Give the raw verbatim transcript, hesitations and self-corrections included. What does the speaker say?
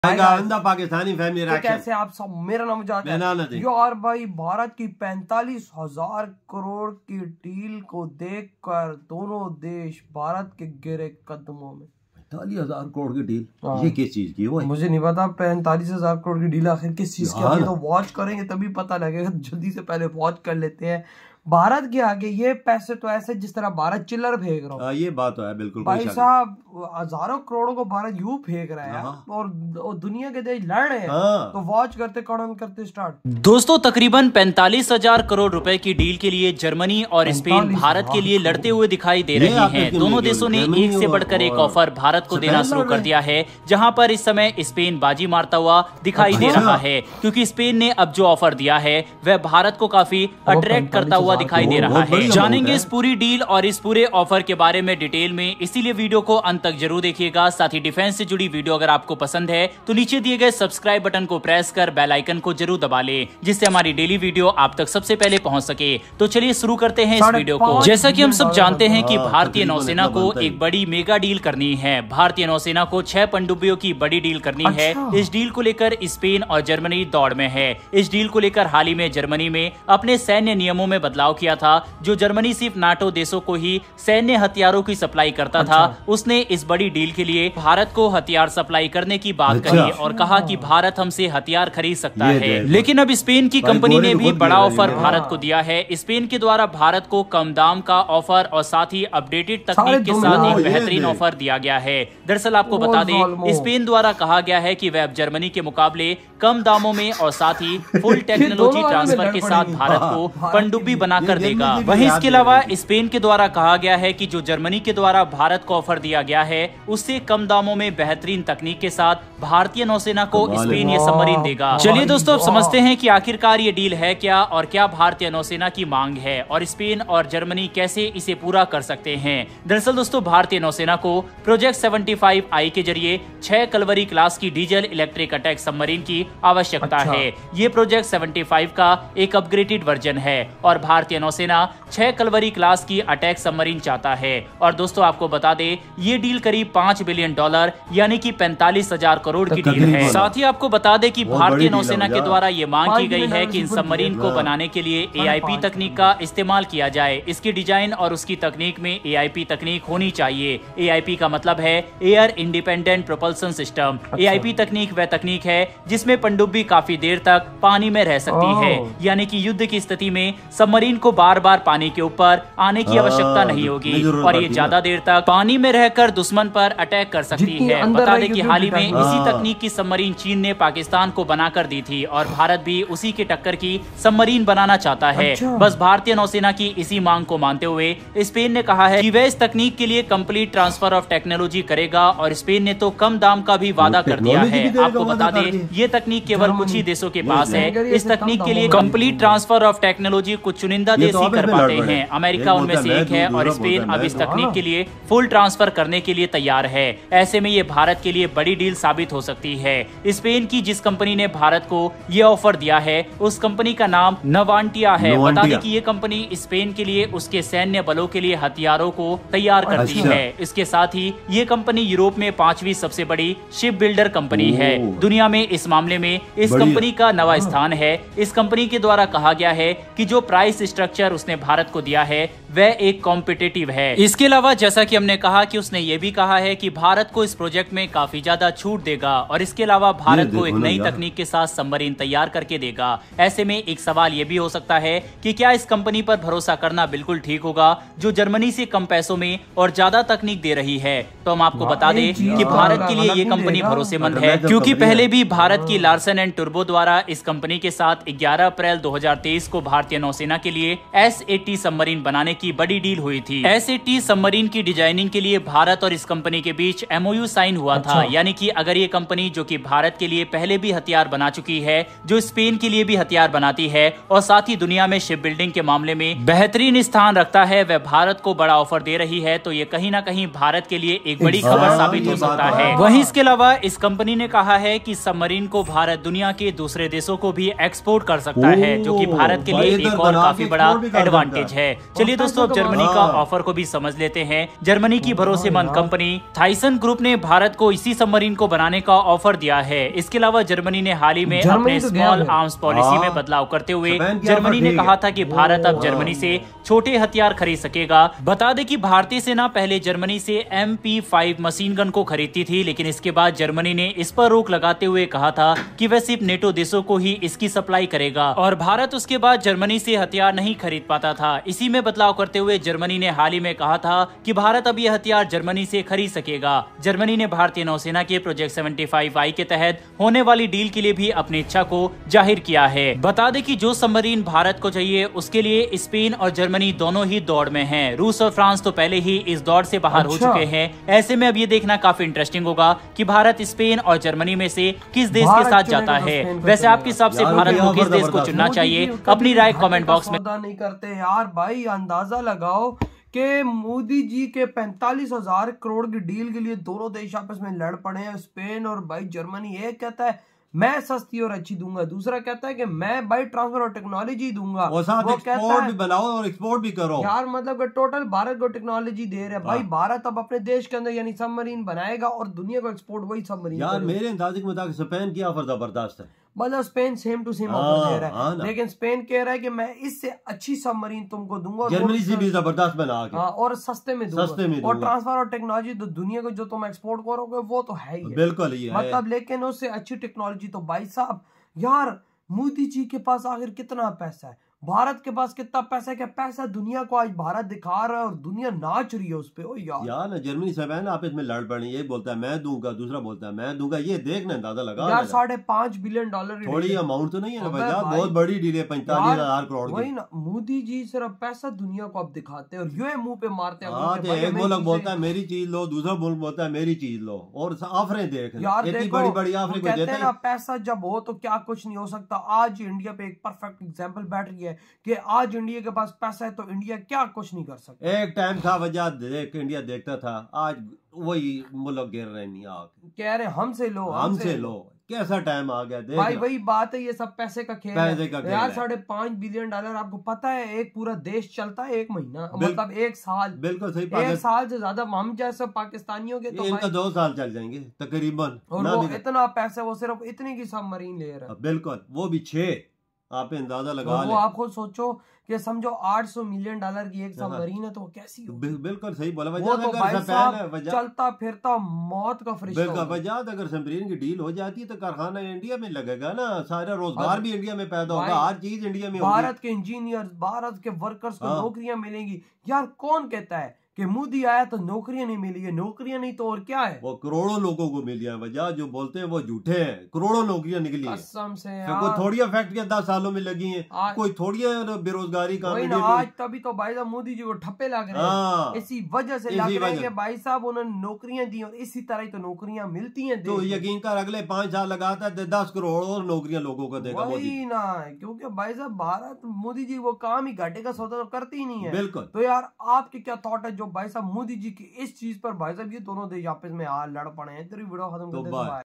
Pakistani family तो कैसे आप सब, मेरा नाम मुजाहिद है यार भाई। भारत की पैंतालीस हजार करोड़ की डील को देखकर दोनों देश भारत के गिरे कदमों में। पैंतालीस हजार करोड़ की डील, ये किस चीज की है? मुझे नहीं पता पैंतालीस हजार करोड़ की डील आखिर किस चीज की है। तो वॉच करेंगे तभी पता लगेगा, जल्दी से पहले वॉच कर लेते हैं। भारत के आगे ये पैसे तो ऐसे जिस तरह भारत चिल्लर फेंक रहा है। ये बात तो है बिल्कुल भाई साहब, हजारों करोड़ों को भारत यूं फेंक रहा है और, और दुनिया के देश लड़ रहे हैं। तो वॉच करते कौन करते स्टार्ट। दोस्तों, तकरीबन पैंतालीस हजार करोड़ रुपए की डील के लिए जर्मनी और स्पेन भारत के लिए लड़ते हुए दिखाई दे रही हैं। दोनों देशों ने एक से बढ़कर एक ऑफर भारत को देना शुरू कर दिया है, जहां पर इस समय स्पेन बाजी मारता हुआ दिखाई दे रहा है, क्योंकि स्पेन ने अब जो ऑफर दिया है वह भारत को काफी अट्रैक्ट करता हुआ दिखाई दे रहा है। जानेंगे इस पूरी डील और इस पूरे ऑफर के बारे में डिटेल में, इसीलिए वीडियो को अंत तक जरूर देखिएगा। साथ ही डिफेंस से जुड़ी वीडियो अगर आपको पसंद है तो नीचे दिए गए सब्सक्राइब बटन को प्रेस कर बेल आइकन को जरूर दबा ले, जिससे हमारी डेली वीडियो आप तक सबसे पहले पहुंच सके। तो चलिए शुरू करते हैं इस वीडियो को। जैसा कि हम सब जानते हैं कि भारतीय नौसेना को एक बड़ी मेगा डील करनी है। भारतीय नौसेना को छह पनडुब्बियों की बड़ी डील करनी है। इस डील को लेकर स्पेन और जर्मनी दौड़ में है। इस डील को लेकर हाल ही में जर्मनी में अपने सैन्य नियमों में बदलाव किया था। जो जर्मनी सिर्फ नाटो देशों को ही सैन्य हथियारों की सप्लाई करता अच्छा। था, उसने इस बड़ी डील के लिए भारत को हथियार सप्लाई करने की बात अच्छा। कही और कहा कि भारत हमसे हथियार खरीद सकता है। लेकिन अब स्पेन की कंपनी ने भी बड़ा ऑफर भारत को दिया है। स्पेन के द्वारा भारत को कम दाम का ऑफर और साथ ही अपडेटेड तकनीक के साथ एक बेहतरीन ऑफर दिया गया है। दरअसल आपको बता दें, स्पेन द्वारा कहा गया है कि वह जर्मनी के मुकाबले कम दामों में और साथ ही फुल टेक्नोलॉजी ट्रांसफर के साथ भारत को पनडुब्बी बनाकर देगा। वहीं इसके अलावा स्पेन के द्वारा कहा गया है कि जो जर्मनी के द्वारा भारत को ऑफर दिया गया है, उससे कम दामों में बेहतरीन तकनीक के साथ भारतीय नौसेना को स्पेन ये सबमरीन देगा। चलिए दोस्तों, अब समझते हैं कि आखिरकार ये डील है क्या और क्या भारतीय नौसेना की मांग है और स्पेन और जर्मनी कैसे इसे पूरा कर सकते हैं। दरअसल दोस्तों, भारतीय नौसेना को प्रोजेक्ट सेवेंटी फाइव आई के जरिए छह कलवरी क्लास की डीजल इलेक्ट्रिक अटैक सबमरीन की आवश्यकता अच्छा। है। ये प्रोजेक्ट सेवेंटी फाइव का एक अपग्रेडेड वर्जन है और भारतीय नौसेना छह कलवरी क्लास की अटैक सबमरीन चाहता है। और दोस्तों, आपको बता दें, ये डील करीब पांच बिलियन डॉलर यानी कि पैंतालीस हजार करोड़ की डील है। साथ ही आपको बता दें कि भारतीय नौसेना के द्वारा ये मांग की गई है कि इन सबमरीन को बनाने के लिए ए आई पी तकनीक का इस्तेमाल किया जाए। इसकी डिजाइन और उसकी तकनीक में ए आई पी तकनीक होनी चाहिए। ए आई पी का मतलब है air independent propulsion system. A I P तकनीक वह तकनीक है जिसमें पनडुब्बी काफी देर तक पानी में रह सकती है, यानी कि युद्ध की स्थिति में सबमरीन को बार बार पानी के ऊपर आने की आवश्यकता नहीं होगी और ये ज्यादा देर तक पानी में रहकर दुश्मन पर अटैक कर सकती है। बता दें कि हाल ही में इसी तकनीक की सबमरीन चीन ने पाकिस्तान को बनाकर दी थी और भारत भी उसी के टक्कर की सबमरीन बनाना चाहता है। अच्छा। बस भारतीय नौसेना की इसी मांग को मानते हुए स्पेन ने कहा है कि वह इस तकनीक के लिए कंप्लीट ट्रांसफर ऑफ टेक्नोलॉजी करेगा और स्पेन ने तो कम दाम का भी वादा कर दिया है। आपको बता दें, ये तकनीक केवल कुछ ही देशों के पास है। इस तकनीक के लिए कंप्लीट ट्रांसफर ऑफ टेक्नोलॉजी कुछ चुनिंदा देश ही कर पाते हैं। अमेरिका उनमें से एक है और स्पेन अब इस तकनीक के लिए फुल ट्रांसफर करने के लिए तैयार है। ऐसे में ये भारत के लिए बड़ी डील साबित हो सकती है। स्पेन की जिस कंपनी ने भारत को ये ऑफर दिया है, उस कंपनी का नाम नवांटिया है। बता दें कि ये कंपनी स्पेन के लिए उसके सैन्य बलों के लिए हथियारों को तैयार करती अच्छा। है। इसके साथ ही ये कंपनी यूरोप में पांचवी सबसे बड़ी शिप बिल्डर कंपनी है दुनिया में। इस मामले में इस कंपनी का नवा स्थान है। इस कंपनी के द्वारा कहा गया है कि जो प्राइस स्ट्रक्चर उसने भारत को दिया है वह एक कॉम्पिटिटिव है। इसके अलावा जैसा कि हमने कहा कि उसने ये भी कहा है कि भारत को इस प्रोजेक्ट में काफी ज्यादा छूट देगा और इसके अलावा भारत को एक नई तकनीक के साथ सबमरीन तैयार करके देगा। ऐसे में एक सवाल ये भी हो सकता है कि क्या इस कंपनी पर भरोसा करना बिल्कुल ठीक होगा जो जर्मनी से कम पैसों में और ज्यादा तकनीक दे रही है। तो हम आपको बता दें कि भारत के लिए ये कंपनी भरोसेमंद है, क्योंकि पहले भी भारत की लार्सन एंड टुर्बो द्वारा इस कंपनी के साथ ग्यारह अप्रैल दो हजार तेईस को भारतीय नौसेना के लिए एस एटी सबमरीन बनाने की बड़ी डील हुई थी। एस एटी सबमरीन की डिजाइनिंग के लिए भारत और इस कंपनी के बीच एम ओ यू साइन हुआ अच्छा। था, यानी कि अगर ये कंपनी जो कि भारत के लिए पहले भी हथियार बना चुकी है, जो स्पेन के लिए भी हथियार बनाती है और साथ ही दुनिया में शिप बिल्डिंग के मामले में बेहतरीन स्थान रखता है, वह भारत को बड़ा ऑफर दे रही है, तो ये कहीं ना कहीं भारत के लिए एक बड़ी खबर साबित हो सकता है। वहीं इसके अलावा इस कंपनी ने कहा है कि सबमरीन को भारत दुनिया के दूसरे देशों को भी एक्सपोर्ट कर सकता है, जो कि भारत के लिए एक और काफी काफी बड़ा एडवांटेज है। चलिए दोस्तों, अब जर्मनी का ऑफर को भी समझ लेते हैं। जर्मनी की भरोसेमंद कंपनी थाइसन ग्रुप ने भारत को इसी सबमरीन को बनाने का ऑफर दिया है। इसके अलावा जर्मनी ने हाल ही में अपने स्मॉल आर्म्स पॉलिसी में बदलाव करते हुए जर्मनी ने कहा था कि भारत अब जर्मनी से छोटे हथियार खरीद सकेगा। बता दें कि भारतीय सेना पहले जर्मनी से M P five machine gun को खरीदती थी, लेकिन इसके बाद जर्मनी ने इस पर रोक लगाते हुए कहा था कि वह सिर्फ नेटो देशों को ही इसकी सप्लाई करेगा और भारत उसके बाद जर्मनी से हथियार नहीं खरीद पाता था। इसी में बदलाव करते हुए जर्मनी ने हाल ही में कहा था कि भारत अब यह हथियार जर्मनी से खरीद सकेगा। जर्मनी ने भारतीय नौसेना के प्रोजेक्ट सेवेंटी फाइव आई के तहत होने वाली डील के लिए भी अपनी इच्छा को जाहिर किया है। बता दें कि जो सबमरीन भारत को चाहिए उसके लिए स्पेन और जर्मनी दोनों ही दौड़ में हैं। रूस और फ्रांस तो पहले ही इस दौड़ से बाहर अच्छा। हो चुके हैं। ऐसे में अब ये देखना काफी इंटरेस्टिंग होगा कि भारत स्पेन और जर्मनी में से किस देश के साथ जाता है। वैसे आपके हिसाब से भारत को किस देश को चुनना चाहिए? अपनी राय कमेंट बॉक्स में। नहीं करते यार भाई, अंदाजा लगाओ कि मोदी जी के पैंतालीस हजार करोड़ की डील के लिए दोनों देश आपस में लड़ पड़े हैं। स्पेन और भाई जर्मनी, एक कहता है मैं सस्ती और अच्छी दूंगा, दूसरा कहता है कि मैं भाई ट्रांसफर और टेक्नोलॉजी दूंगा, वो कहता है भी बनाओ और एक्सपोर्ट भी करो यार। मतलब टोटल भारत को टेक्नोलॉजी दे रहे हैं भाई। भारत अब अपने देश के अंदर यानी सबमरीन बनाएगा और दुनिया को एक्सपोर्ट वही सबमरीन। यार मेरे अंदाजे के मुताबिक स्पेन की ऑफर जबरदस्त है। मतलब Spain same to same offer दे रहा है, लेकिन स्पेन कह रहा है कि मैं इससे अच्छी सबमरीन तुमको दूंगा, जर्मनी से भी जबरदस्त बना के और सस्ते में दूंगा, सस्ते में और ट्रांसफर और टेक्नोलॉजी तो दुनिया को जो तुम एक्सपोर्ट करोगे वो तो है ही, बिल्कुल ही है मतलब। लेकिन उससे अच्छी टेक्नोलॉजी तो भाई साहब यार, मोदी जी के पास आखिर कितना पैसा है, भारत के पास कितना पैसा है? क्या पैसा दुनिया को आज भारत दिखा रहा है और दुनिया नाच रही है उस पे। ओ यार यार ना जर्मनी से मैं ना आपस में लड़ पड़ी, ये बोलता है मैं दूंगा, दूसरा बोलता है मैं दूंगा। ये देखना अंदाजा लगा यार, साढ़े पांच बिलियन डॉलर थोड़ी अमाउंट तो नहीं है ना भाई, बहुत बड़ी डील है, पैंतालीस हजार करोड़। वही ना, मोदी जी सिर्फ पैसा दुनिया को अब दिखाते हैं और यूं मुंह पे मारते हैं। एक मुल्क बोलता है मेरी चीज लो, दूसरा मुल्क बोलता है मेरी चीज लो, और ऑफरें देख यार। बड़ी बड़ी ऑफरें कहते हैं ना पैसा जब हो तो क्या कुछ नहीं हो सकता। आज इंडिया पे एक परफेक्ट एग्जांपल बैठ रही है कि आज इंडिया के पास पैसा है तो इंडिया क्या कुछ नहीं कर सकता। एक टाइम था वजह देख इंडिया देखता था, आज वही मुल्क गिर रहे नहीं आके कह रहे हमसे लो हमसे लो। कैसा टाइम आ गया देख भाई। वही बात है, ये सब पैसे का खेल पैसे है का खेल यार। साढ़े पांच बिलियन डॉलर आपको पता है एक पूरा देश चलता है एक महीना, मतलब एक साल। बिल्कुल सही, एक साल से ज्यादा हम जैसे पाकिस्तानियों के तो इनका दो साल चल जाएंगे तकरीबन। और वो इतना पैसा, वो सिर्फ इतने की सबमरीन ले रहा है, बिल्कुल वो भी छह। आप अंदाजा लगा वो आप खुद सोचो कि समझो आठ सौ मिलियन डॉलर की एक सबमरीन है तो वो कैसी हो। बिल्कुल सही बोला। वो तो भाई साहब चलता फिरता मौत का फरिश्ता। वजह अगर सबमरीन की डील हो जाती है तो कारखाना इंडिया में लगेगा ना, सारा रोजगार भी इंडिया में पैदा होगा, हर चीज इंडिया में। भारत के इंजीनियर, भारत के वर्कर्स को नौकरियां मिलेंगी। यार कौन कहता है कि मोदी आया तो नौकरियां नहीं मिली है? नौकरियां नहीं तो और क्या है? वो करोड़ों लोगों को मिली है। वजह जो बोलते हैं वो झूठे हैं, करोड़ों नौकरियां निकली है कसम से यार। कोई थोड़ी फैक्ट्रियां दस सालों में लगी हैं, कोई थोड़ी बेरोजगारी का। आज तभी तो भाई साहब मोदी जी को ठप्पे लग रहे हैं, इसी वजह से लग रहे हैं कि भाई साहब उन्होंने नौकरियां दी और इसी तरह तो नौकरियां मिलती हैं। तो यकीन कर अगले पांच साल लगाता है दस करोड़ और नौकरियां लोगों को देगा वही ना, क्योंकि भाई साहब भारत मोदी जी वो काम ही घाटे का सौदा तो करती ही नहीं है। बिल्कुल। तो यार आपके क्या थॉट है जो भाई साहब मोदी जी की इस चीज पर भाई साहब ये दोनों देश आपस में हाल लड़ पड़े हैं? तेरी वीडियो खत्म कर दे।